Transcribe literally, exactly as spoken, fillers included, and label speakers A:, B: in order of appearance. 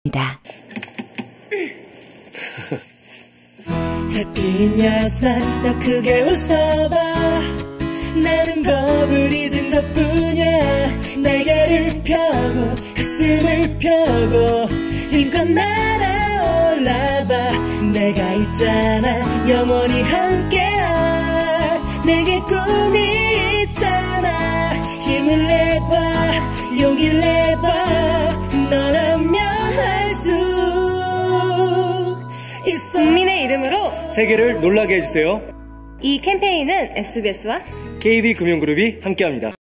A: 있습니다.
B: 햇빛 야스만 더 크게 웃어봐. 나는 법을 잊은 것뿐이야. 날개를 펴고 가슴을 펴고 힘껏 날아올라봐. 내가 있잖아 영원히 함께야. 내게 꿈이 있잖아. 힘을 내봐 용기를 내봐. 너라면 할 수 있어.
C: 국민의 이름으로
D: 세계를 놀라게 해주세요.
C: 이 캠페인은 에스비에스와
D: 케이비금융그룹이 함께합니다.